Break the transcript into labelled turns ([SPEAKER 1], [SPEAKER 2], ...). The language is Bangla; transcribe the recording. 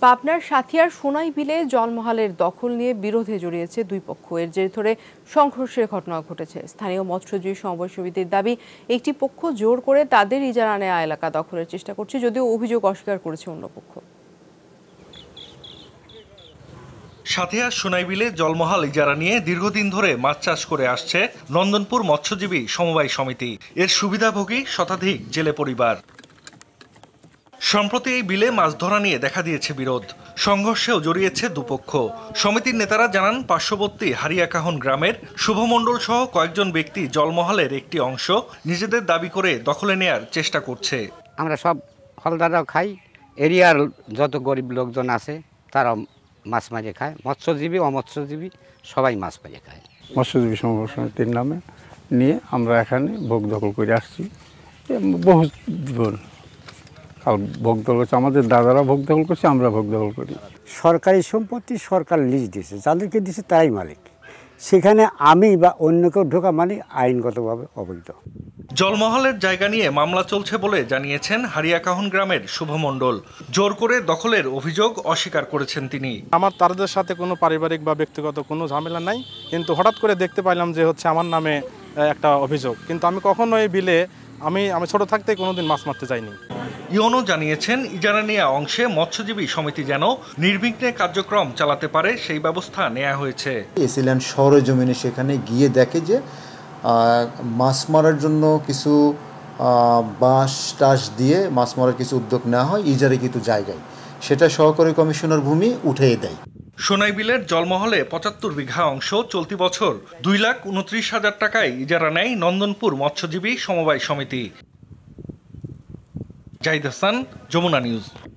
[SPEAKER 1] পাবনার সাথিয়ার সোনাই বিলে জলমহালের দখল নিয়ে বিরোধে জড়িয়েছে দুই পক্ষ। এর জের ধরে সংঘর্ষের ঘটনা ঘটেছে। স্থানীয় মৎস্যজীবী সমবায় সমিতির দাবি, একটি পক্ষ জোর করে তাদের ইজারা নেওয়া এলাকা দখলের চেষ্টা করছে, যদিও অভিযোগ অস্বীকার করেছে অন্য পক্ষ।
[SPEAKER 2] সাথিয়ার সোনাই বিলে জলমহাল ইজারা নিয়ে দীর্ঘদিন ধরে মাছ চাষ করে আসছে নন্দনপুর মৎস্যজীবী সমবায় সমিতি। এর সুবিধাভোগী শতাধিক জেলে পরিবার। সম্প্রতি এই বিলে মাছ ধরা নিয়ে দেখা দিয়েছে বিরোধ, সংঘর্ষেও জড়িয়েছে দুপক্ষ। সমিতির নেতারা জানান, পার্শ্ববর্তী হারিয়াকাহন গ্রামের শুভমণ্ডল সহ কয়েকজন ব্যক্তি জলমহালের একটি অংশ নিজেদের দাবি করে দখলে নেয়ার চেষ্টা করছে।
[SPEAKER 3] আমরা সব হলদাররাও খাই, এরিয়ার যত গরিব লোকজন আছে তারা মাছ মাঝে খায়, মৎস্যজীবী অমৎস্যজীবী সবাই মাছ মাঝে খায়।
[SPEAKER 4] মৎস্যজীবী সমবায় সমিতির নামে নিয়ে আমরা এখানে ভোগ দখল করে আসছি বহু জীবন। ভোগ দখল করছে, আমাদের দাদারা ভোগ দখল করছে, আমরা ভোগ দখল করি।
[SPEAKER 5] সরকারি সম্পত্তি সরকার লিজ দিয়েছে, যাদেরকে দিয়েছে তারাই মালিক। সেখানে আমি বা অন্য কেউ ঢোকা মানে আইনগতভাবে অবৈধ।
[SPEAKER 2] জলমহলের জায়গা নিয়ে মামলা চলছে বলে জানিয়েছেন হারিয়াকাহন গ্রামের শুভমণ্ডল। জোর করে দখলের অভিযোগ অস্বীকার করেছেন তিনি।
[SPEAKER 6] আমার তাদের সাথে কোনো পারিবারিক বা ব্যক্তিগত কোনো ঝামেলা নাই, কিন্তু হঠাৎ করে দেখতে পাইলাম যে হচ্ছে আমার নামে একটা অভিযোগ। কিন্তু আমি কখনো এই বিলে আমি ছোট থাকতে কোনোদিন মাছ মারতে যাইনি।
[SPEAKER 2] ইওনো জানিয়েছেন, ইজারা নেওয়া অংশে মৎস্যজীবী সমিতি যেন নির্বিঘ্নে কার্যক্রম চালাতে পারে সেই ব্যবস্থা নেওয়া হয়েছে।
[SPEAKER 7] এসিল্যান্ড সরেজমিনে সেখানে গিয়ে দেখে যে মাছ মারার জন্য কিছু বাঁশ টাস দিয়ে মাছ মারার কিছু উদ্যোগ নেওয়া হয় ইজারে কিছু জায়গায়, সেটা সহকারী কমিশনার ভূমি উঠিয়ে দেয়।
[SPEAKER 2] সোনাই বিলের জলমহলে ৭৫ বিঘা অংশ চলতি বছর ২,২৯,০০০ টাকায় ইজারা নেয় নন্দনপুর মৎস্যজীবী সমবায় সমিতি। জাহিদ হাসান, যমুনা নিউজ।